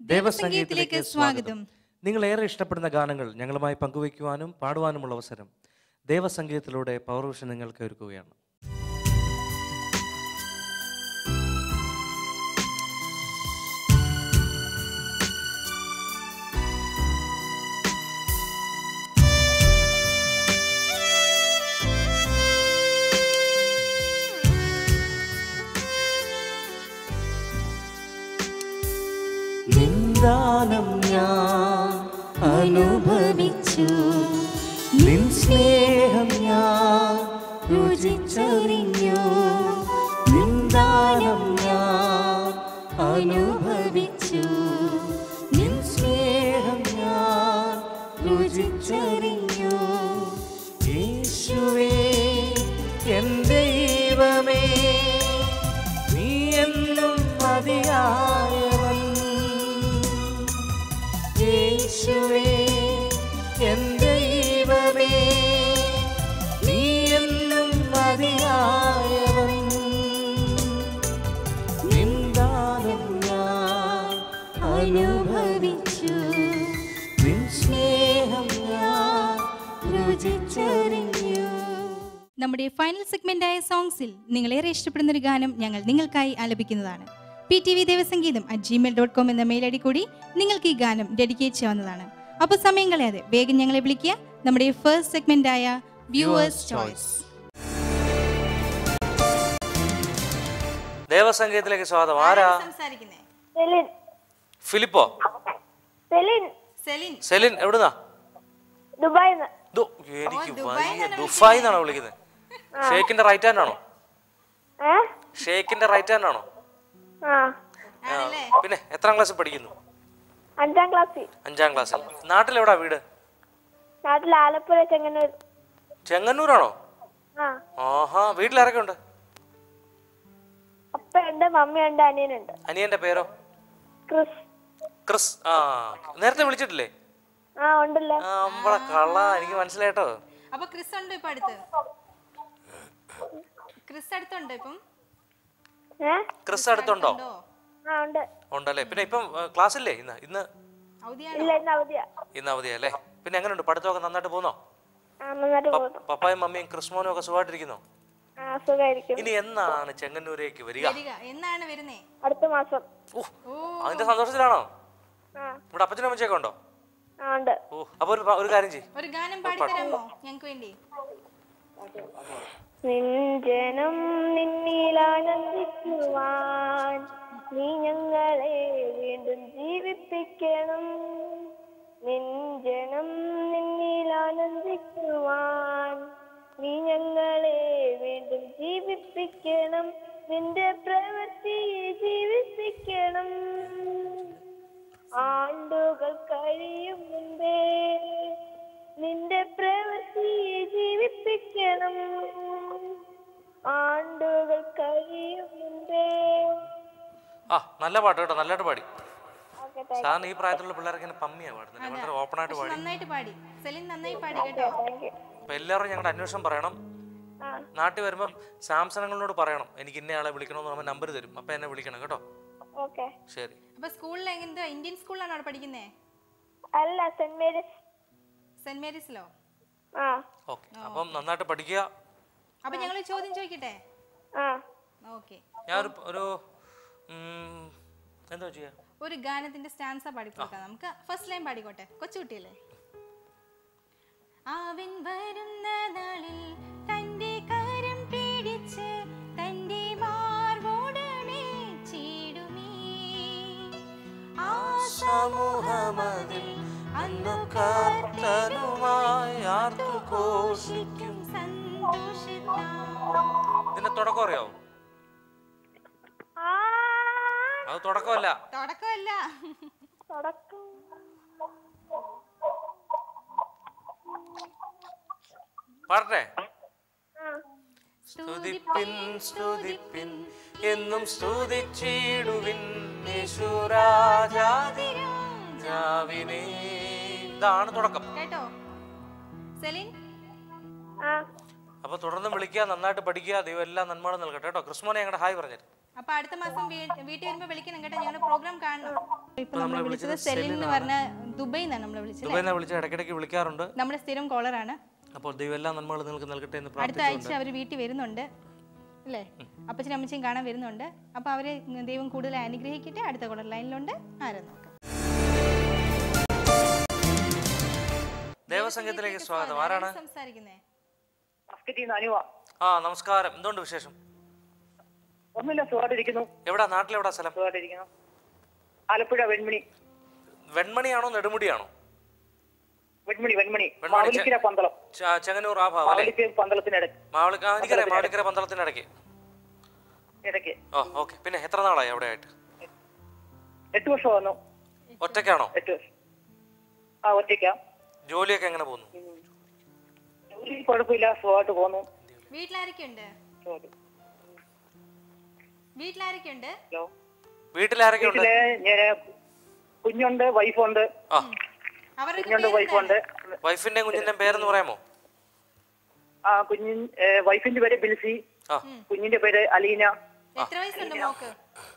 ദേവസംഗീതത്തിലേക്ക് സ്വാഗതം. നിങ്ങൾ ഏറെ ഇഷ്ടപ്പെടുന്ന ഗാനങ്ങൾ ഞങ്ങളുമായി പങ്കുവയ്ക്കുവാനും പാടുവാനുമുള്ള അവസരം ദേവസംഗീതത്തിലൂടെ പൗർവിഷൻ നിങ്ങൾക്ക് ഒരുക്കുകയാണ്. നിന്ദാനം ഞാൻ അനുഭവിച്ചു, നിൻ സ്നേഹം ഞാൻ രുചിച്ചറിഞ്ഞു. നിന്ദാനം ഞാൻ അനുഭവിച്ചു, നിൻ സ്നേഹം ഞാൻ രുചിച്ചറിഞ്ഞു. യേശുവേ എൻ ദൈവമേ, നീ എന്നും മതിയായവൻ. യേശുവേ എൻ ദൈവമേ, നീ എന്നും മതിയായവൻ. നിന്ദാനം ഞാൻ അനുഭവിച്ചു, നിൻ സ്നേഹം ഞാൻ രുചിച്ചറിഞ്ഞു. നമ്മുടെ ഫൈനൽ സെഗ്മെന്റായ സോങ്സിൽ നിങ്ങളേറെ ഇഷ്ടപ്പെടുന്ന ഒരു ഗാനം ഞങ്ങൾ നിങ്ങൾക്കായി ആലപിക്കുന്നതാണ്. ptvdevasangheetham@gmail.com എന്ന മെയിൽ ഐഡി കൂടി നിങ്ങൾക്ക് ഈ ഗാനം ഡെഡിക്കേറ്റ് ചെയ്യാവുന്നതാണ്. അപ്പോൾ സമയം കളയാതെ വേഗം ഞങ്ങളെ വിളിക്കുക. നമ്മുടെ ഫസ്റ്റ് സെഗ്മെന്റായ വ്യൂവേഴ്സ് ചോയ്സ്. ദേവസംഗീതത്തിലേക്ക് സ്വാഗതം. ആരാ സംസാരിക്കുന്നേ? ഫിലിപ്പോ? സെലിൻ എവിടുന്നാ? ദുബായിന്ന്. എനിക്ക് ദുബായ് എന്നാണോ വിളിക്കുന്നത്? ഷേക്കിന്റെ റൈറ്റ് ഹാൻഡ് ആണോ? ഷേക്കിന്റെ റൈറ്റ് ഹാൻഡ് ആണോ? പിന്നെ എത്രാം ക്ലാസ്സിൽ പഠിക്കുന്നു? 5ാം ക്ലാസ്സിൽ. 5ാം ക്ലാസ്സിൽ. നാട്ടിലെവിടാ വീട്? നാട്ടിൽ ആലപ്പുഴ, ചെങ്ങന്നൂർ. ചെങ്ങന്നൂരാണോ? ആഹാ. വീട്ടിലാരൊക്കെ ഉണ്ട്? അപ്പയുണ്ട്, മമ്മിയുണ്ട്, അനിയനുണ്ട്. അനിയന്റെ പേരോ? ക്രിസ്. ക്രിസ്. ആ, നേരത്തെ വിളിച്ചിട്ടില്ലേ? ഉണ്ടല്ലോ. നമ്മളെ കള്ള, എനിക്ക് മനസ്സിലായിട്ടോ. അപ്പൊ ക്രിസ് ഉണ്ട് ഇപ്പൊ അടുത്ത്? ക്രിസ് അടുത്തുണ്ടോ ഇപ്പം? ക്രിസ് അടുത്തുണ്ടോ? ഉണ്ടല്ലേ. പിന്നെ ഇപ്പം ക്ലാസ് ഇല്ലേ? ഇന്ന് അവധിയല്ലേ? പിന്നെ എങ്ങനെയുണ്ട് പഠിത്തമൊക്കെ? നന്നായിട്ട് പോകുന്നോ? പപ്പായും മമ്മിയും ക്രിസ്മോനും ഒക്കെ സുഖമായിട്ടിരിക്കുന്നോ? ഇനി എന്നാണ് ചെങ്ങന്നൂരേക്ക് വരിക? എന്നാണ് വരുന്നേ? അടുത്ത മാസം. അതിന്റെ സന്തോഷത്തിലാണോ? ഇവിടെ അപ്പച്ചനും അമ്മച്ചൊക്കെ ഉണ്ടോ? ഓ, അപ്പൊ ഒരു കാര്യം ചെയ്യ്, ഒരു ഗാനം പാടിത്തരാമോ ഞങ്ങൾക്ക് വേണ്ടി? നിഞ്ജനം നിന്നിലാനന്ദിക്കുവാൻ നീ ഞങ്ങളെ വീണ്ടും ജീവിപ്പിക്കണം. നിഞ്ജനം നിന്നിലാനന്ദിക്കുവാൻ നീ ഞങ്ങളെ വീണ്ടും ജീവിപ്പിക്കണം. നിന്റെ പ്രവൃത്തിയെ ജീവിപ്പിക്കണം. ആണ്ടുകൾ കഴിയും മുമ്പേ നിന്റെ പ്രവൃത്തിയെ ജീവിപ്പിക്കണം. ആണ്ടുകൾ കഴിയും മുമ്പേ. നല്ല പാട്ട് കേട്ടോ, നല്ലതായിട്ട് പാടി. സാറിന് ഈ പ്രായത്തിലുള്ള പിള്ളേർക്ക് ഇങ്ങനെ പമ്മിയാ പാടുന്നത്. വളരെ ഓപ്പൺ ആയിട്ട് പാടി. നന്നായിട്ട് പാടി. സെലിൻ നന്നായി പാടി കേട്ടോ. അപ്പൊ എല്ലാവരും ഞങ്ങളുടെ അന്വേഷണം പറയണം. നാട്ടിൽ വരുമ്പം സാംസണങ്ങളോട് പറയണം എനിക്ക് ഇന്നയാളെ വിളിക്കണമെന്ന് പറയുമ്പോൾ നമ്പർ തരും. അപ്പൊ എന്നെ വിളിക്കണം കേട്ടോ. ശരി. അപ്പൊ സ്കൂളിൽ എന്താ ഇന്ത്യൻ സ്കൂളിലാണോ അവിടെ പഠിക്കുന്നേ? അല്ല, സെന്റ് മേരീസ്. സെന്റ് മേരീസിലോ? ഓക്കെ. അപ്പം നന്നായിട്ട് പഠിക്കുക. അപ്പൊ ഞങ്ങൾ ചോദ്യം ചോദിക്കട്ടെ? ഓക്കെ. ഞാൻ ഒരു എന്താ ചെയ്യാ, ഒരു ഗാനത്തിന്റെ സ്റ്റാൻസ പാടിക്കൊടുക്കാം. നമുക്ക് ഫസ്റ്റ് ലൈൻ പാടിക്കോട്ടെ, കൊച്ചുകുട്ടിയല്ലേ. അവൻ വരുന്ന നാളിൽ തന്റെ കരം പിടിച്ച് തന്റെ മാർവോടനെ ചീടുമേ. ആ സമൂഹമതിൽ അന്നു കർത്തനുമായി ആർത്തു ഘോഷിക്കും സന്തോഷത്താൽ. ഇതിന്റെ തുടക്കം അറിയാവോ? അത് തുടക്കമല്ല. പാടട്ടെ? സ്തുതിപ്പിൻ സ്തുതിപ്പിൻ എന്നും സ്തുതിച്ചിടുവിൻ യേശുരാജാവിനെ. ഇതാണ് തുടക്കം കേട്ടോ സെലിൻ? അപ്പൊ തുടർന്ന് വിളിക്കുക, നന്നായിട്ട് പഠിക്കുക. ദൈവം എല്ലാം നന്മകളും നൽകട്ടെ കേട്ടോ. ക്രിസ്മോനെ ഞങ്ങളുടെ ഹായ് പറഞ്ഞിട്ട്. അപ്പൊ അടുത്ത മാസം വീട്ടിൽ വരുമ്പോ വിളിക്കണം കേട്ടോ. ഞങ്ങളുടെ പ്രോഗ്രാം കാണണം. ഇപ്പൊ നമ്മളെ വിളിച്ചത് സെലിൻ എന്ന് പറഞ്ഞ ദുബൈയിൽ നിന്നാണ് നമ്മളെ വിളിച്ചത്. ദുബൈയിൽ നിന്ന് വിളിച്ച് ഇടയ്ക്കിടയ്ക്ക് വിളിക്കാറുണ്ട്. നമ്മുടെ സ്ഥിരം കോളറാണ്. അപ്പോൾ ദൈവം എല്ലാ നന്മകൾ നിങ്ങൾക്ക് നൽകട്ടെ എന്ന് അടുത്ത ആഴ്ച അവർ വീട്ടിൽ വരുന്നുണ്ട് അല്ലേ? അപ്പച്ചനും അമ്മച്ചയും കാണാൻ വരുന്നുണ്ട്. അപ്പോൾ അവരെ ദൈവം കൂടുതൽ അനുഗ്രഹിക്കട്ടെ. അടുത്ത കോളർ ലൈനിലുണ്ട്. ആരെന്ന് നോക്കാം. ദേവസംഗീതത്തിലേക്ക് സ്വാഗതം. ആരാണ് സംസാരിക്കുന്നേ? ആ നമസ്കാരം. എന്തുകൊണ്ട് വിശേഷം? ഒന്നുമില്ല, സുഖമായിട്ടിരിക്കുന്നു. എവിടാ? നാട്ടിലെവിടാ സ്ഥലം? സുഖമായിട്ടിരിക്കുന്നു. ആലപ്പുഴ വെൺമണി. വെൺമണിയാണോ നെടുമുടിയാണോ? വെൺമണി മാവലിക്കര പന്തളം. ചെങ്ങന്നൂർ ആ ഭാഗം അല്ലേ? പന്തളത്തിനിടയ്ക്ക്. മാവലിക്കര പന്തളത്തിനിടയ്ക്ക്. ഓ ഓക്കെ. പിന്നെ എത്ര നാളായി അവിടെ ആയിട്ട്? 8 വർഷം വന്നു. ഒറ്റയ്ക്കാണോ? 8 വർഷം. ആ ഒറ്റയ്ക്കാ. ജോലിയൊക്കെ എങ്ങനെ പോകുന്നു? ജോലി കുഴപ്പമില്ല, സുഖമായിട്ട് പോകുന്നു. വീട്ടിലാരൊക്കെയുണ്ട്? വീട്ടിലാരൊക്കെയുണ്ട്? വീട്ടില് ഞാന് കുഞ്ഞുണ്ട്, വൈഫുണ്ട്. കുഞ്ഞുണ്ട്, വൈഫുണ്ട്. വൈഫിന്റെ കുഞ്ഞിന്റെ പേരെന്ന് പറയാമോ? ആ വൈഫിന്റെ പേര് ബിൽസി, കുഞ്ഞിന്റെ പേര് അലീന. എത്ര വയസ്സുണ്ട് മോക്ക്?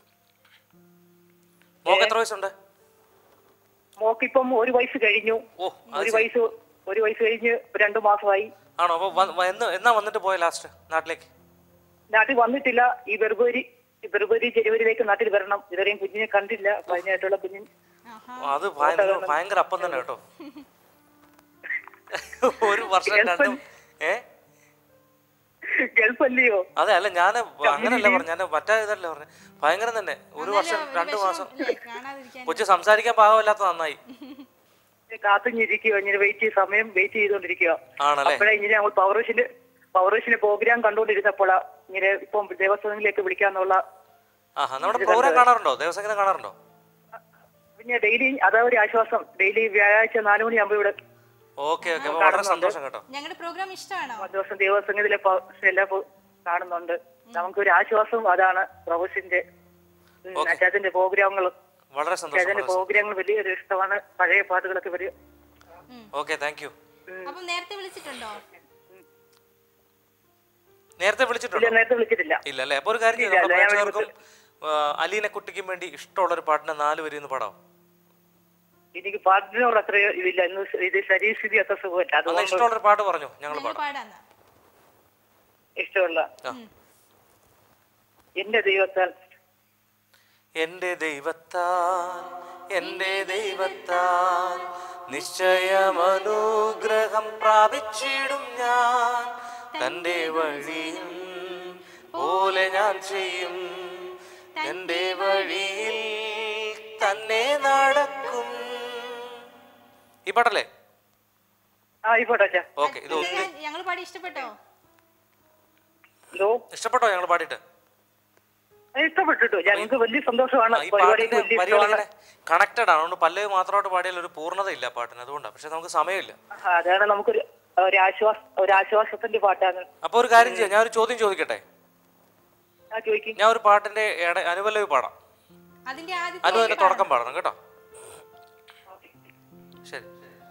മോക്ക് എത്ര വയസ്സുണ്ട്? മോക്കിപ്പം 1 വയസ്സ് കഴിഞ്ഞു. 1 വയസ്സ് കഴിഞ്ഞ് 2 മാസമായി. ആണോ? അപ്പൊ എന്നാ വന്നിട്ട് പോയ ലാസ്റ്റ് നാട്ടിലേക്ക്? നാട്ടിൽ വന്നിട്ടില്ല. ഈ ഫെബ്രുവരി ജനുവരിയിലേക്ക് നാട്ടിൽ വരണം. ഇതുവരെയും കുഞ്ഞിനെ കണ്ടില്ല. കഴിഞ്ഞായിട്ടുള്ള കുഞ്ഞിന് അത് ഭയങ്കര അപ്പം തന്നെ കേട്ടോ. 1 വർഷം ഗൾഫല്ലയോ? അതെ. അല്ല ഞാൻ അങ്ങനല്ല പറഞ്ഞു, ഞാൻ മറ്റേ ഇതല്ല പറഞ്ഞു. ഭയങ്കര തന്നെ. 1 വർഷം 2 മാസം കൊച്ചു സംസാരിക്കാൻ പാകമില്ലാത്ത നന്നായി. കാത്തിരിക്കുക, ഇങ്ങനെ സമയം വെയിറ്റ് ചെയ്തോണ്ടിരിക്കുക. ആണല്ലേ? അപ്പോഴേ ഇങ്ങനെ ഞങ്ങൾ പവർവിഷന് പ്രോഗ്രാം കണ്ടോണ്ടിരുന്നപ്പോഴാ ഇങ്ങനെ ഇപ്പം ദേവസ്വങ്ങളിലേക്ക് വിളിക്കാന്നുള്ള. നമ്മുടെ പ്രോഗ്രാം കാണാറുണ്ടോ? ദേവസംഗീതം കാണാറുണ്ടോ? പിന്നെ ഡെയിലി അതാ ഒരു ആശ്വാസം. ഡെയിലി വ്യാഴാഴ്ച 4 മണിയാകുമ്പോ ഇവിടെ. ഓക്കെ. വളരെ സന്തോഷം കേട്ടോ. ഞങ്ങളുടെ പ്രോഗ്രാം ഇഷ്ടമാണോ? ദിവസം ദേവസംഗീതത്തിലെ എല്ലാം കാണുന്നുണ്ട്. നമുക്കൊരു ആശ്വാസം അതാണ്. പ്രൊഫഷന്റെ അച്ചാച്ചന്റെ പ്രോഗ്രാമുകൾ. വളരെ സന്തോഷം. പ്രോഗ്രാമുകൾ വലിയൊരു ഇഷ്ടമാണ്. പഴയ പാട്ടുകളൊക്കെ വരിക. Okay, thank you. അപ്പം നേരത്തെ വിളിച്ചിട്ടുണ്ടോ? നേരത്തെ വിളിച്ചിട്ടില്ല. ഇല്ല അല്ലേ? അപ്പൊ ഒരു കാര്യം ചെയ്യും, നമ്മുടെ പ്രേക്ഷകർക്കും അലീന കുട്ടിക്കും വേണ്ടി ഇഷ്ടമുള്ള ഒരു പാട്ടിനെ 4 വരി ഒന്ന് പാടാം. എനിക്ക് പാട്ടിനോട് അത്ര ഇതില്ല. ഇത് ശരീരസ്ഥിതി അത്ര സുഖമില്ല. അതുകൊണ്ട് ഇഷ്ടമുള്ളൊരു പാട്ട് പറഞ്ഞു, ഞങ്ങൾ പാടാം. ഇഷ്ടമുള്ള എന്റെ ദൈവത്താൽ നിശ്ചയമനുഗ്രഹം പ്രാപിച്ചിടും ഞാൻ. തന്റെ വഴിയും പോലെ ഞാൻ ചെയ്യും. തന്റെ വഴിയിൽ തന്നെ നടക്കും. ഈ പാട്ടല്ലേ? ഓക്കെ. ഇത് ഞങ്ങൾ പാടി ഇഷ്ടപ്പെട്ടോ? ഞങ്ങൾ പാടിയിട്ട് ഇഷ്ടപ്പെട്ടിട്ടു. ഞങ്ങൾക്ക് വലിയ സന്തോഷമാണ്. കണക്റ്റഡ് ആണ്. പല്ലവി മാത്രമായിട്ട് പാടിയാൽ ഒരു പൂർണ്ണത ഇല്ല പാട്ടിന്, അതുകൊണ്ടാണ്. പക്ഷെ നമുക്ക് സമയമില്ല. അതാണ് നമുക്കൊരു ആശ്വാസത്തിന്റെ പാട്ടാണ്. അപ്പൊ ഒരു കാര്യം ചെയ്യാം, ഞാൻ ഒരു ചോദ്യം ചോദിക്കട്ടെ? ഞാൻ ഒരു പാട്ടിന്റെ അനുപല്ലവി പാടാം. അതിന്റെ തുടക്കം പാടണം കേട്ടോ. ശരി.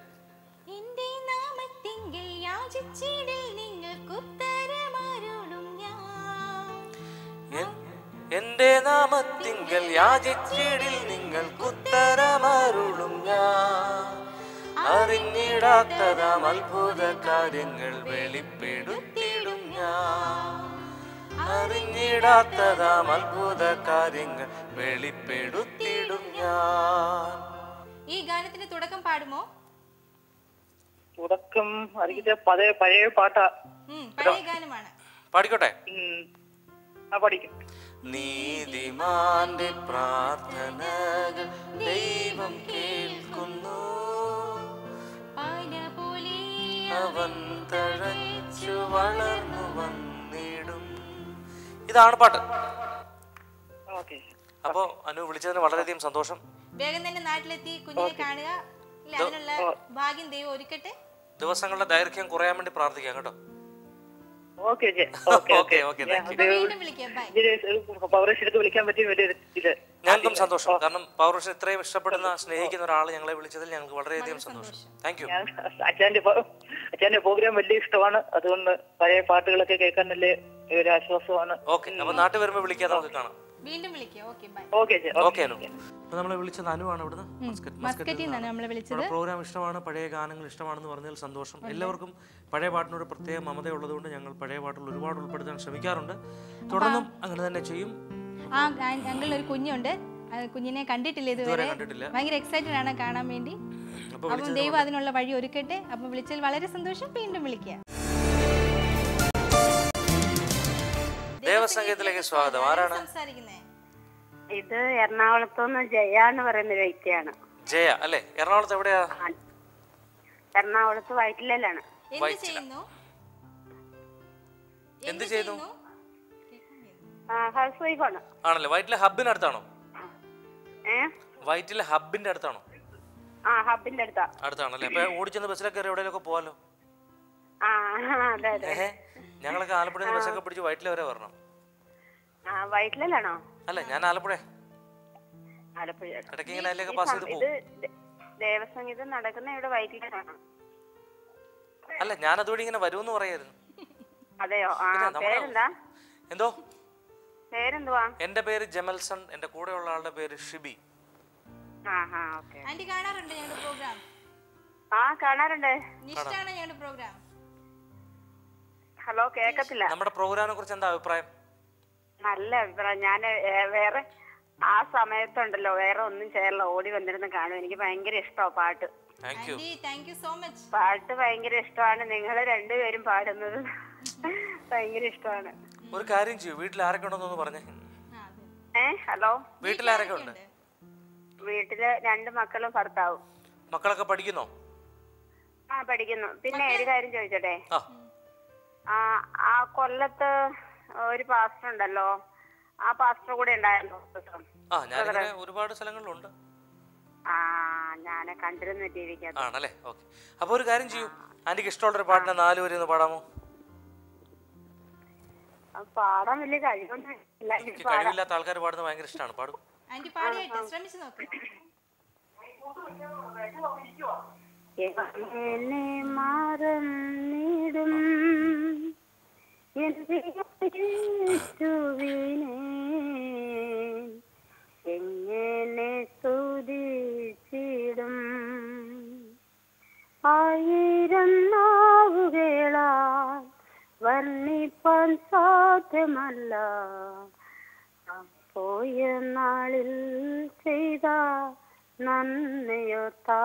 എന്റെ നാമത്തിങ്കൽ യാചിച്ചിടിൽ നിങ്ങൾക്കുത്തരമരുളും ഞാൻ. അറിഞ്ഞിടാത്തതാം അത്ഭുത കാര്യങ്ങൾ വെളിപ്പെടുത്തിടും ഞാൻ. അറിഞ്ഞിടാത്തതാം അത്ഭുത കാര്യങ്ങൾ വെളിപ്പെടുത്തിടും ഞാൻ. ഈ ഗാനത്തിന്റെ തുടക്കം പാടുമോ? തുടക്കം അറിയിച്ച പഴയ പാട്ടാ. പഴയ ഗാനമാണ്. പാടിക്കോട്ടെ? പഠിക്കും. നീതിമാന്റെ പ്രാർത്ഥനകൾ ദൈവം കേൾക്കുന്നു. അവൻ തഴച്ചു വളർന്നു വന്നിടും. ഇതാണ് പാട്ട്. അപ്പോ അനു വിളിച്ചതിന് വളരെയധികം സന്തോഷം. വേഗം തന്നെ നാട്ടിലെത്തി കുഞ്ഞിനെ കാണുക. അതിനുള്ള ഭാഗ്യം ദൈവം ഒരുക്കട്ടെ. ദിവസങ്ങളുടെ ദൈർഘ്യം കുറയാൻ വേണ്ടി പ്രാർത്ഥിക്കാം കേട്ടോ. ഞങ്ങൾക്കും സന്തോഷം. കാരണം പൗർഷൻ ഇത്രയും ഇഷ്ടപ്പെടുന്ന സ്നേഹിക്കുന്ന ഒരാൾ ഞങ്ങളെ വിളിച്ചതിൽ ഞങ്ങൾക്ക് വളരെയധികം സന്തോഷം. Thank you. അച്ഛന്റെ പ്രോഗ്രാം വലിയ ഇഷ്ടമാണ്. അതുകൊണ്ട് പഴയ പാട്ടുകളൊക്കെ കേൾക്കാൻ നല്ല ഒരു ആശ്വാസമാണ്. ഓക്കെ. അപ്പൊ നാട്ടിൽ വരുമ്പോ വിളിക്കാം, നമുക്ക് കാണാം. വീണ്ടും വിളിക്കാം. Okay bye. ഓക്കെ ചേച്ചി. ഓക്കെ അനു. അപ്പോൾ നമ്മളെ വിളിച്ചത് അനുവാണ് ഇവിടുന്ന് മസ്കറ്റിൽ നിന്നാണ് നമ്മളെ വിളിച്ചത്. പ്രോഗ്രാം ഇഷ്ടമാണ്, പഴയ ഗാനങ്ങൾ ഇഷ്ടമാണെന്ന് പറഞ്ഞതിൽ സന്തോഷം. എല്ലാവർക്കും പഴയ പാട്ടിനോട് പ്രത്യേക മമതയുള്ളതുകൊണ്ട് ഞങ്ങൾ പഴയ പാട്ടുകൾ ഒരുപാട് ഉൾപ്പെടുത്താൻ ശ്രമിക്കാറുണ്ട്. തുടർന്നും അങ്ങനെ തന്നെ ചെയ്യും. ആ അങ്കിൾ ഒരു കുഞ്ഞുണ്ട്, കുഞ്ഞിനെ കണ്ടിട്ടില്ല ഇതുവരെ. ഭയങ്കര എക്സൈറ്റഡ് ആണ് കാണാൻ വേണ്ടി. അപ്പം ദൈവം അതിനുള്ള വഴി ഒരുക്കട്ടെ. അപ്പം വിളിച്ചതിൽ വളരെ സന്തോഷം. വീണ്ടും വിളിക്കുക. ദേവസംഗീതത്തിലേക്ക് സ്വാഗതം. ആരാണ് സംസാരിക്കുന്നത്? ഇത് എറണാകുളത്തുനിന്ന് ജയ എന്ന് പറയുന്ന വ്യക്തിയാണ്. ജയ അല്ലേ? എറണാകുളത്ത് എവിടെയാ? എറണാകുളത്ത് വൈറ്റിലാണ്. എന്ത് ചെയ്യുന്നു? ഹൗസ് വൈഫാണ്. ആണല്ലേ? വൈറ്റിലെ ഹബിന്റെ അടുത്താണോ? വൈറ്റിലെ ഹബിന്റെ അടുത്താണോ? ഹബിന്റെ അടുത്താണല്ലേ? അപ്പൊ ഓടിച്ചെന്ന് ബസ്സിലൊക്കെ എവിടെയൊക്കെ പോവാലോ. ഞങ്ങളൊക്കെ ആലപ്പുഴ ബസ്സൊക്കെ പിടിച്ച് വൈറ്റില വരെ വരണം. വൈറ്റിലാണോ? അല്ല, ഞാൻ ആലപ്പുഴ. ഇടയ്ക്ക് ഇങ്ങനെ അതിലേക്ക് പാസ് ചെയ്ത് പോകും. ദേവസംഗീതം നടക്കുന്ന ഇവിടെ വൈറ്റിലാണ്. അല്ല, ഞാൻ അതുവഴി ഇങ്ങനെ വരുമെന്ന് പറയായിരുന്നു. അതെയോ? പേരെന്താ? എന്തോ പേരെന്തുവാ? എന്റെ പേര് ജമൽസൺ. എന്റെ കൂടെ ഉള്ള ആളുടെ പേര് ഷിബി. കാണാറുണ്ട് ഞങ്ങളുടെ പ്രോഗ്രാം? കാണാറുണ്ട്. ഇഷ്ടമാണ് ഞങ്ങളുടെ പ്രോഗ്രാം. ഹലോ, കേക്കത്തില്ല. നമ്മുടെ പ്രോഗ്രാമിനെ കുറിച്ച് എന്താ അഭിപ്രായം? നല്ല അഭിപ്രായം. ഞാൻ വേറെ ആ സമയത്തുണ്ടല്ലോ വേറെ ഒന്നും ചെയ്യാറില്ല, ഓടി വന്നിരുന്ന് കാണും. എനിക്ക് ഭയങ്കര ഇഷ്ടമാണ് പാട്ട്. പാട്ട് ഭയങ്കര ഇഷ്ടമാണ്. നിങ്ങൾ രണ്ടുപേരും പാടുന്നത് ഭയങ്കര ഇഷ്ടമാണ്. ഒരു കാര്യം ചെയ്യൂ, വീട്ടിൽ ആരൊക്കെ ഉണ്ടെന്ന് പറഞ്ഞേ. ഹലോ, വീട്ടിലാരൊക്കെ ഉണ്ട്? വീട്ടില് 2 മക്കളും ഭർത്താവും. മക്കളൊക്കെ പഠിക്കുന്നോ? പഠിക്കുന്നു. പിന്നെ ഒരു കാര്യം ചോദിച്ചോട്ടെ, ആ കൊല്ലത്ത് ഒരു പാസ്റ്റർ ഉണ്ടല്ലോ, ആ പാസ്റ്റർ കൂടെ ഉണ്ടായിരുന്നു. ഒരുപാട് സ്ഥലങ്ങളിലുണ്ട്. ഞാനെ കണ്ടിരുന്നു ടിവിക്ക്. ആണല്ലേ? ഓക്കെ. അപ്പൊ ഒരു കാര്യം ചെയ്യൂ, ആന്റിക്ക് ഇഷ്ടമുള്ളൊരു പാട്ടിനെ 4 വരി ഒന്ന് പാടാമോ? പാടാൻ വലിയ കഴിവില്ലാത്ത ആൾക്കാർ പാടുന്നത് ഭയങ്കര ഇഷ്ടമാണ്. പാടും. മറന്നിടും എങ്ങനെ സ്തുതിച്ചിടും 1000 നാവുകളാൽ വർണ്ണിപ്പാൻ സാധ്യമല്ല പോയ നാളിൽ ചെയ്ത നന്ദിയോർത്താ.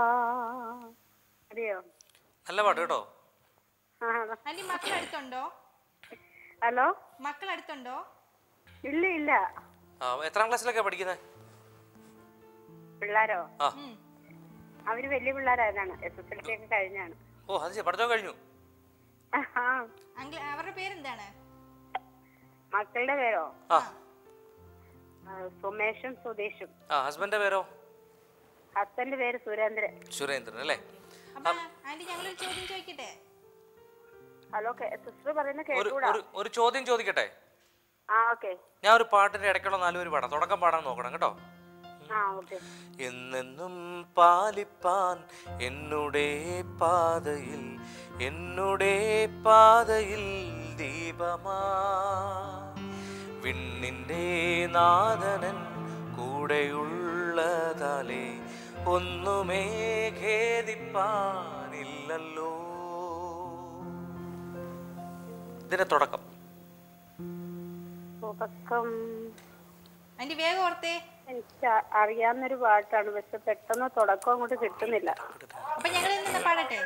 അറിയോ? നല്ല പാട്ട് കേട്ടോ. മക്കളടുത്തുണ്ടോ? ഹലോ, മക്കളടുത്തുണ്ടോ? ഇല്ല ഇല്ല. എത്രാം ക്ലാസ്സിലൊക്കെ പഠിക്കുന്നത് പിള്ളേരോ? അവര് വലിയ പിള്ളേരായതാണ്. SSLC ഒക്കെ കഴിഞ്ഞാണ്. ഓ, അത് ശരി, പഠിത്തം കഴിഞ്ഞു. അവരുടെ പേരെന്താണ്? മക്കളുടെ പേരോ? സുമേഷും സുധീഷും. ഹസ്ബൻഡിന്റെ പേരോ? ഹസ്ബൻഡിന്റെ പേര് സുരേന്ദ്രൻ. സുരേന്ദ്രൻ അല്ലേ? ഞങ്ങളൊരു ചോദ്യം ചോദിക്കട്ടെ? ഹലോ, സിസ്റ്റർ പറയുന്ന കേട്ടൂടാ? ഒരു ചോദ്യം ചോദിക്കട്ടെ? ഞാൻ ഒരു പാട്ടിന്റെ ഇടയ്ക്കുള്ള 4 വരി പാടാം. തുടക്കം പാടാൻ നോക്കണം കേട്ടോ. എന്നെന്നും പാലിപ്പാൻ എന്നുടേ പാതയിൽ ദീപമാ വിണ്ണിന്റെ നാഥനൻ കൂടെയുള്ളതാലേ ഒന്നുമേ ഖേദിപ്പാനില്ലല്ലോ. ഇതിന്റെ തുടക്കം വേഗം ഓർത്തേ. എനിക്ക് അറിയാവുന്നൊരു പാട്ടാണ്, പക്ഷെ പെട്ടെന്ന് തുടക്കം അങ്ങോട്ട് കിട്ടുന്നില്ല. അപ്പൊ ഞങ്ങൾ പാടട്ടെ?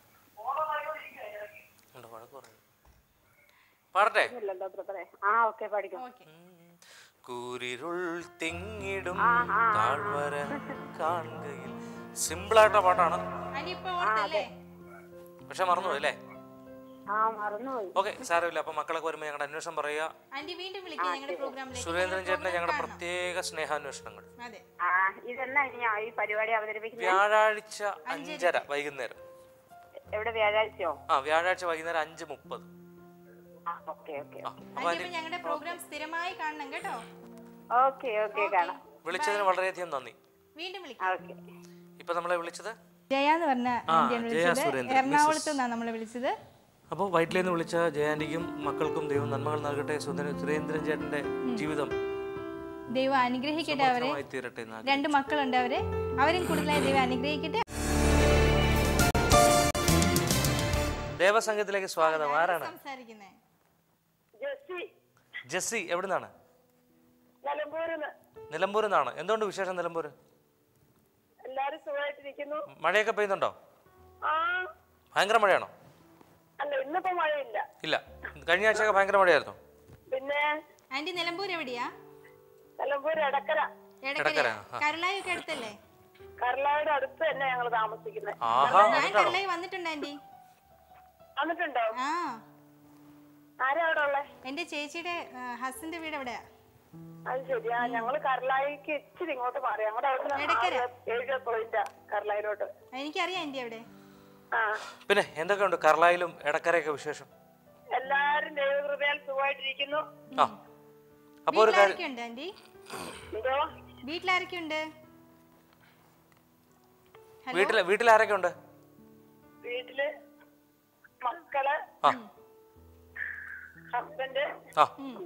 പാടട്ടെ? ഓക്കെ, പഠിക്കും. കൂരിരുൾ തിങ്ങിടും താഴ്വര കാണുകയിൽ. സിമ്പിൾ ആയിട്ടുള്ള പാട്ടാണ്, പക്ഷെ മറന്നുപോയി അല്ലേ? ഓക്കെ, സാരമില്ല. അപ്പൊ മക്കളൊക്കെ വരുമ്പോ ഞങ്ങളുടെ അന്വേഷണം പറയുക. സുരേന്ദ്രൻ ചേട്ടന്റെ ഞങ്ങളുടെ പ്രത്യേക സ്നേഹാന്വേഷണങ്ങൾ വ്യാഴാഴ്ച 5:30 വൈകുന്നേരം. വ്യാഴാഴ്ചയോ? വ്യാഴാഴ്ച വൈകുന്നേരം 5:30. വിളിച്ചതിന് വളരെയധികം നന്ദി. ഇപ്പൊ നമ്മളെ വിളിച്ചത് ജയ എന്ന് പറഞ്ഞ എറണാകുളത്ത് നിന്നാണ് നമ്മളെ വിളിച്ചത്. അപ്പോൾ വൈറ്റിലേന്ന് വിളിച്ച ജയാന്റിക്കും മക്കൾക്കും ദൈവം നന്മകൾ നൽകട്ടെ. സുരേന്ദ്രൻ ചേട്ടന്റെ ജീവിതം ദൈവം അനുഗ്രഹിക്കട്ടെ അവരെ. തീരട്ടെ എന്ന് 2 മക്കളുണ്ട് അവരെ, അവരും കൂടുതലായി ദൈവം അനുഗ്രഹിക്കട്ടെ. ദേവസംഘത്തിലേക്ക് സ്വാഗതം. ആരാണ് സംസാരിക്കുന്നേ? ജെസ്സി. എവിടുന്നാണ്? നിലമ്പൂരിന്ന്. നിലമ്പൂരിൽ നിന്നാണ്. എന്തുകൊണ്ട് വിശേഷം നിലമ്പൂര്? എല്ലാരും സുഖമായിട്ടിരിക്കുന്നു. മഴയൊക്കെ പെയ്യുന്നുണ്ടോ? ആ ഭയങ്കര മഴയാണോ? അല്ല, ഇന്നിപ്പോ മഴയില്ല. ഇല്ല, കഴിഞ്ഞ ആഴ്ചയൊക്കെ ഭയങ്കര മഴയായിരുന്നു. പിന്നെ ആന്റി നിലമ്പൂർ എവിടെയാ? നിലമ്പൂർ എടക്കര. എടക്കര. കരളായി ഒക്കെ അടുത്തല്ലേ? കർലായുടെ അടുത്ത് തന്നെ ഞങ്ങൾ താമസിക്കുന്നത്. ആഹാ, ഞാൻ കരളായി വന്നിട്ടുണ്ട് ആന്റി. വന്നിട്ടുണ്ടോ? ആ, ആരാ അവിടെ ഉള്ളേ? എന്റെ ചേച്ചിയുടെ ഹസ്ബൻഡിന്റെ വീട് എവിടെയാ? അത് ശരിയാ. ഞങ്ങള് കർലായിക്ക് ഇച്ചിരി ഇങ്ങോട്ട് മാറി. ഞങ്ങളുടെ എടക്കര. അവിടെ 7 പോയിന്റാ കർലായിലോട്ട്. എനിക്കറിയാം ആന്റി അവിടെ. ആ, പിന്നെ എന്തൊക്കെയുണ്ട് കർലായിലും എടക്കരയൊക്കെ വിശേഷം? എല്ലാരും ദൈവകൃപയാൽ സുഖമായിട്ടിരിക്കുന്നു. ആ, അപ്പൊ ഒരു കാര്യം, വീട്ടിലാരൊക്കെയുണ്ട് ആന്റി? എന്തോ? വീട്ടിലാരൊക്കെയുണ്ട്? വീട്ടിലാരൊക്കെ ഉണ്ട്? വീട്ടില് മക്കള്, ആ ഹസ്ബൻഡ്, ആ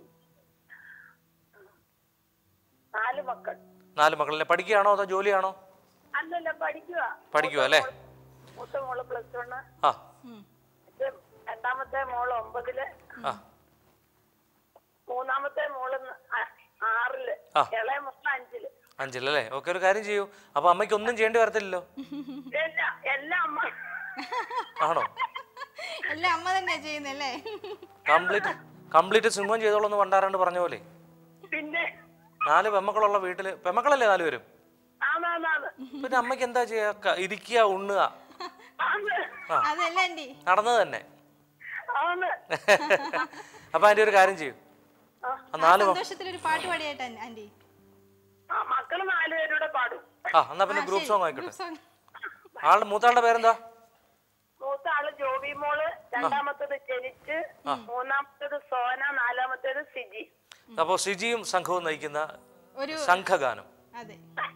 4 മക്കൾ. 4 മക്കളല്ലേ? പഠിക്കുകയാണോ അതോ ജോലിയാണോ? അല്ലല്ല, പഠിക്കുക അല്ലേ? മൂത്ത മോള് +1, ആ രണ്ടാമത്തെ മോള് 9-ല്, ആ മൂന്നാമത്തെ മോള് 6-ല്, ആ. ഇളയ മോള് 5-ല്. 5-ലല്ലേ? ഓക്കെ, ഒരു കാര്യം ചെയ്യൂ. അപ്പൊ അമ്മയ്ക്ക് ഒന്നും ചെയ്യേണ്ടി വരത്തില്ലല്ലോ. എല്ലാം അമ്മ. ആണോ? എല്ലാം അമ്മ തന്നെയാ ചെയ്യുന്നല്ലേ? കംപ്ലീറ്റ് സിംഹം ചെയ്തോളന്ന് പണ്ടാരാണ്ട് പറഞ്ഞ പോലെ. പിന്നെ 4 പെമ്മക്കളുള്ള വീട്ടില്, പെമ്മക്കളല്ലേ 4 പേരും? ആന്നാന്ന്. പിന്നെ അമ്മയ്ക്ക് എന്താ ചെയ്യാ? ഇരിക്കുക, ഉണ്ണുക. അതല്ല ആന്റി, നടന്നത് തന്നെ. ആന്ന്. അപ്പൊ ആന്റി ഒരു കാര്യം ചെയ്യും. സന്തോഷത്തിലൊരു പാട്ട് പാടിയായിട്ട് ആന്റി. മക്കള് 4 പേരൂടെ പാടും. എന്നാ പിന്നെ ഗ്രൂപ്പ് സോങ് ആയിക്കോട്ടെ. മൂത്താളുടെ പേരെന്താ? മൂത്ത ആള് ജോബി മോള്, രണ്ടാമത്തേത് ജനിച്ച്, മൂന്നാമത്തേത് സോന, 4-മത്തേത് സിജി. അപ്പോ സിജിയും സംഘവും നയിക്കുന്ന ഒരു സംഘഗാനം. അതെ.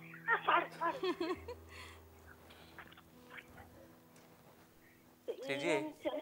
സിജിയെ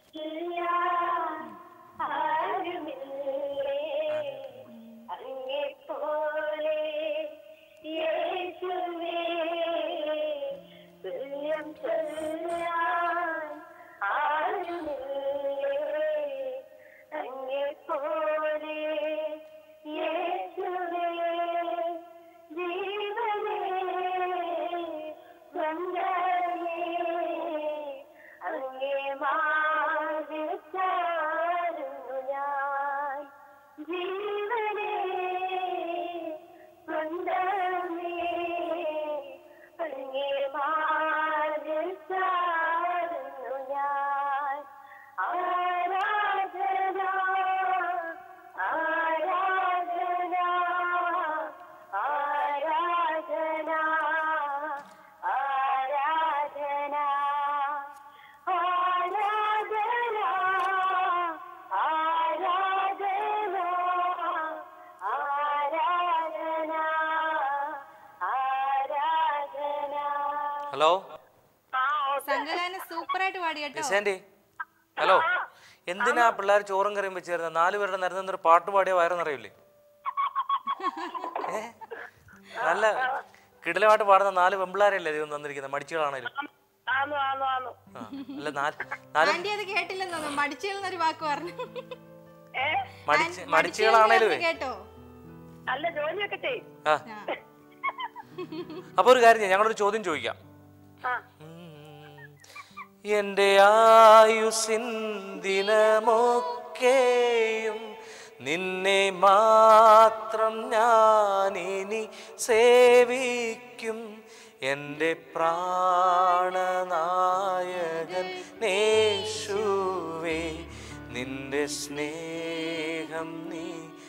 ഹലോ സംഘഗാനം സൂപ്പറായിട്ട് പാടിയാട്ടോ. ഹലോ, എന്തിനാ പിള്ളേർ ചോറും കറിയും വെച്ചേരുന്നത്? 4 പേരുടെ നിരന്നൊരു പാട്ട് പാടിയ വയറെന്നറിയില്ലേ? നല്ല കിടിലമായിട്ട് പാടുന്ന 4 പെമ്പിള്ളാരല്ലേ ദൈവം തന്നിരിക്കുന്നത്, മടിച്ചുകളാണേലും. ആന്റി അത് കേട്ടില്ലെന്ന് തോന്നുന്നു, മടിച്ചുകളെന്നൊരു വാക്ക് പറഞ്ഞു. മടിച്ചുകളാണേലും കേട്ടോ? നല്ല ജോലിയൊക്കെ ചെയ്യും. അപ്പൊ ഒരു കാര്യം, ഞങ്ങളൊരു ചോദ്യം ചോദിക്കാം. എന്റെ ആയുസിൻ ദിനമൊക്കെയും നിന്നെ മാത്രം ഞാനിനി സേവിക്കും. എൻ്റെ പ്രാണനായകൻ യേശുവേ, നിന്റെ സ്നേഹം നീ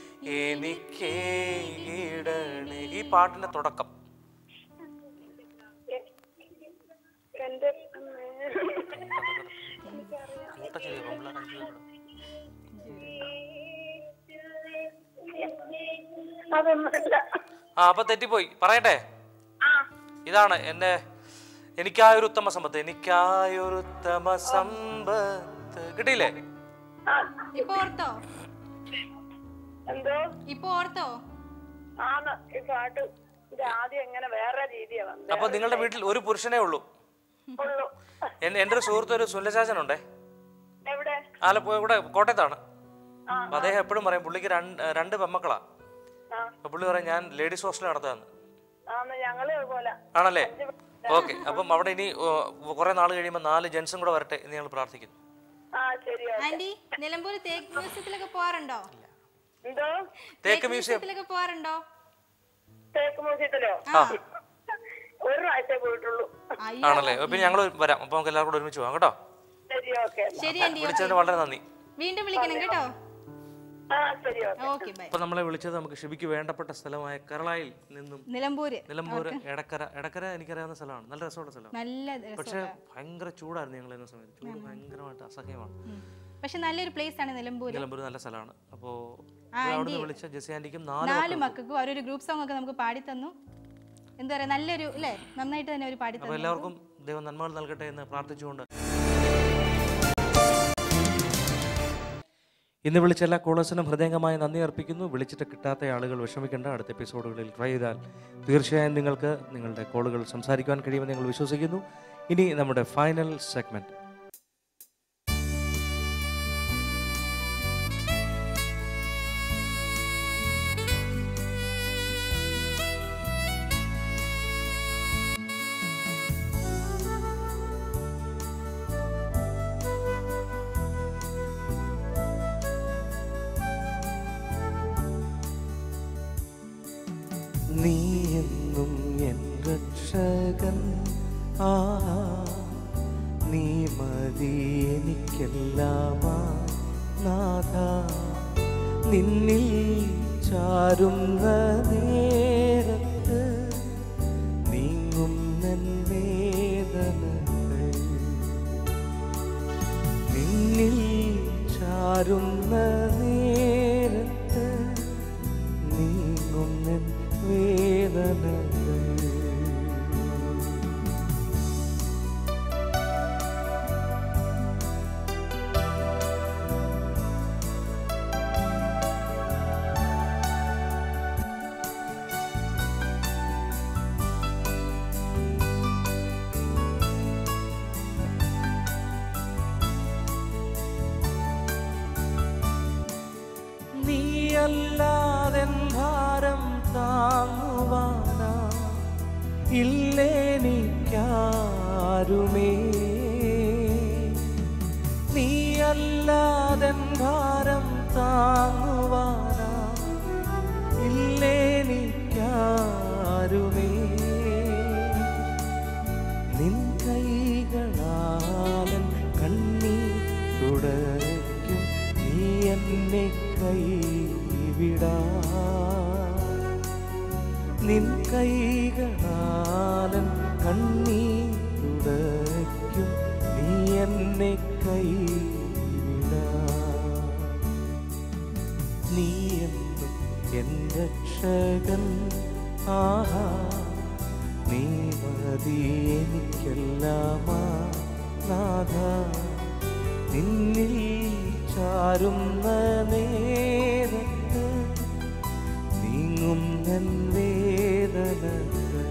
എനിക്കേകിടണേ. ഈ പാട്ടിന്റെ തുടക്കം അപ്പൊ തെറ്റിപ്പോയി, പറയട്ടെ. ഇതാണ് എനിക്കായൊരു ഉത്തമ സമ്പത്ത്, എനിക്കായൊരു ഉത്തമ സമ്പത്ത്. കിട്ടിയില്ലേ? ഇപ്പൊ ഓർത്തോ? എന്തോ ഇപ്പൊ ഓർത്തോ? ആണ് ഈ പാട്ട് ഇത് ആദ്യം എങ്ങനെ വേറെ രീതിയാ വന്നത്. അപ്പൊ നിങ്ങളുടെ വീട്ടിൽ ഒരു പുരുഷനേ ഉള്ളൂ? ഉള്ളൂ. എൻ്റെ ഒരു സുഹൃത്ത് ഒരു സുല്ലചാച്ചനുണ്ടേ, എവിടെ? ആലപ്പുഴ ഇവിടെ കോട്ടയത്താണ്. അപ്പൊ അദ്ദേഹം എപ്പോഴും പറയും പുള്ളിക്ക് രണ്ട് പെമ്മക്കളാ. അപ്പൊ പുള്ളി പറയും ഞാൻ ലേഡീസ് ഹോസ്റ്റൽ നടത്താന്ന്. ഞങ്ങള് പോലെ ആണല്ലേ? ഓക്കെ. അപ്പം അവിടെ ഇനി കുറെ നാൾ കഴിയുമ്പോൾ 4 ജെൻസും കൂടെ വരട്ടെ എന്ന് ഞങ്ങൾ പ്രാർത്ഥിക്കുന്നു. ആന്റി, നിലമ്പൂർ തേക്ക് മ്യൂസിയത്തിലൊക്കെ പോവാറുണ്ടോ? എന്തോ? തേക്ക് മ്യൂസിയത്തിലൊക്കെ പോവാറുണ്ടോ? തേക്ക് മ്യൂസിയത്തിലോ? ഒരു പ്രാവശ്യം പോയിട്ടുള്ളൂ. ആണല്ലേ? പിന്നെ ഞങ്ങൾ വരാം. അപ്പൊ നമുക്ക് എല്ലാവരും കൂടെ ഒരുമിച്ച് പോകാം കേട്ടോ. ശരി ആന്റി, വിളിച്ചതിന് വളരെ നന്ദി. വീണ്ടും വിളിക്കണം കേട്ടോ. അപ്പൊ നമ്മളെ വിളിച്ചത് നമുക്ക് ഷിബിക്ക് വേണ്ടപ്പെട്ട സ്ഥലമായ കേരളയിൽ നിന്നും നിലമ്പൂര് എടക്കര എനിക്കറിയാവുന്ന സ്ഥലമാണ്. നല്ല രസമുള്ള സ്ഥലമാണ്. പക്ഷെ ഭയങ്കര ചൂടായിരുന്നു ഞങ്ങൾ എന്ന സമയത്ത്. ചൂട് ഭയങ്കരമായിട്ട് അസഹ്യമാണ്. പക്ഷെ നല്ലൊരു പ്ലേസ് ആണ് നിലമ്പൂർ നല്ല സ്ഥലമാണ്. അപ്പോ അവിടുന്ന് വിളിച്ച ജെസി ആന്റിക്കും 4 മക്കൾക്കും അവരൊരു ഗ്രൂപ്പ് സോങ് ഒക്കെ നമുക്ക് പാടി തന്നു. എന്താ പറയാ, നല്ലൊരു അല്ലേ, നന്നായിട്ട് തന്നെ അവർ പാടി തന്നു. എല്ലാവർക്കും ദൈവം നന്മകൾ നൽകട്ടെ എന്ന് പ്രാർത്ഥിച്ചുകൊണ്ട് ഇന്ന് വിളിച്ച എല്ലാ കോളേഴ്സിനും ഹൃദയംഗമായി നന്ദി അർപ്പിക്കുന്നു. വിളിച്ചിട്ട് കിട്ടാത്ത ആളുകൾ വിഷമിക്കേണ്ട. അടുത്ത എപ്പിസോഡുകളിൽ ട്രൈ ചെയ്താൽ തീർച്ചയായും നിങ്ങൾക്ക് നിങ്ങളുടെ കോളുകൾ സംസാരിക്കുവാൻ കഴിയുമെന്ന് ഞങ്ങൾ വിശ്വസിക്കുന്നു. ഇനി നമ്മുടെ ഫൈനൽ സെഗ്മെന്റ്. നീ എന്നും എൻ രക്ഷകൻ, നീ മതി എനിക്കെല്ലാമാ നാഥ. നിന്നിൽ ചാരുന്ന നേരത്ത് നീങ്ങും നൻ വേദനകൾ. നിന്നിൽ ചാരുന്ന നേരത്ത് നീങ്ങും നൻ വേദനകൾ. നീയല്ലാതെൻ ഭാരം താങ്ങുവാനാ ഇല്ലെനിക്കാരുമേ. നീയല്ലാതെൻ ഭാരം താങ്ങുവാനാ ഇല്ലെനിക്കാരുമേ. നിൻ കൈകളാലൻ കണ്ണീർ തുടയ്ക്കും, നീ എന്നെ കൈവിടാ. നിൻ കൈകളാലൻ കണ്ണീർ തുടയ്ക്കും, നീ എന്നെ കൈവിടാ. നീ എന്നും എൻ രക്ഷകൻ, നീ മതി എനിക്കെല്ലാമാ നാഥ. നിന്നിൽ ചാരുന്ന നേരത്ത് നീങ്ങും നൻ വേദനകൾ.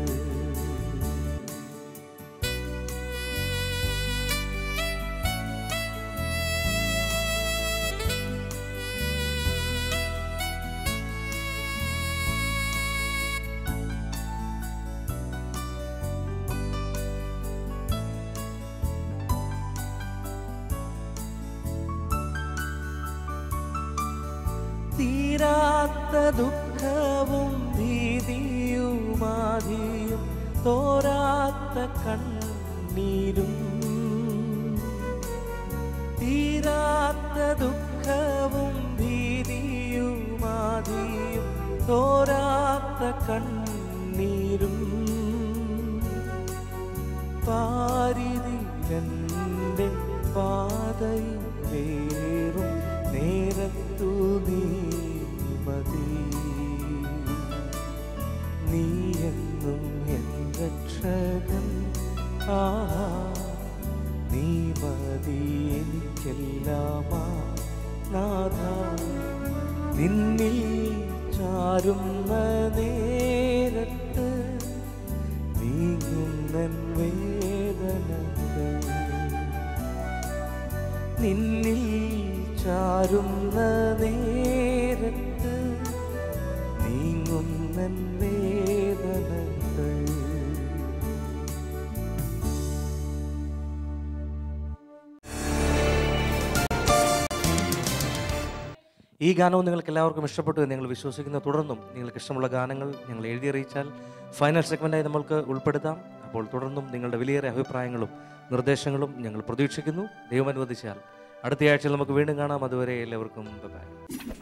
തീരാത്ത ദുഃഖവും ഭീതിയുമാധിയും തോരാത്ത കണ്ണീരും. തീരാത്ത ദുഃഖവും ഭീതിയുമാധിയും തോരാത്ത കണ്ണീരും. പാരിതിലെൻ്റെ പാതയിൽ വേറും നേരത്തു നീ മതി. നീ എന്നും എൻ രക്ഷകൻ, നീ മതി എനിക്കെല്ലാമാ നാഥ. നിന്നിൽ ചാരുന്ന നേരത്ത് നീങ്ങുന്നൻ വേദനകൾ നിന്നിൽ ചാരുന്ന നേരത്ത് നീങ്ങുന്നൻ വേദനകൾ. ഈ ഗാനവും നിങ്ങൾക്ക് എല്ലാവർക്കും ഇഷ്ടപ്പെട്ടു എന്ന് ഞങ്ങൾ വിശ്വസിക്കുന്നു. തുടർന്നും നിങ്ങൾക്ക് ഇഷ്ടമുള്ള ഗാനങ്ങൾ ഞങ്ങൾ എഴുതി അറിയിച്ചാൽ ഫൈനൽ സെഗ്മെൻറ്റായി നമ്മൾക്ക് ഉൾപ്പെടുത്താം. അപ്പോൾ തുടർന്നും നിങ്ങളുടെ വിലയേറിയ അഭിപ്രായങ്ങളും നിർദ്ദേശങ്ങളും ഞങ്ങൾ പ്രതീക്ഷിക്കുന്നു. ദൈവം അനുവദിച്ചാൽ അടുത്തയാഴ്ച നമുക്ക് വീണ്ടും കാണാം. അതുവരെ എല്ലാവർക്കും ബൈ.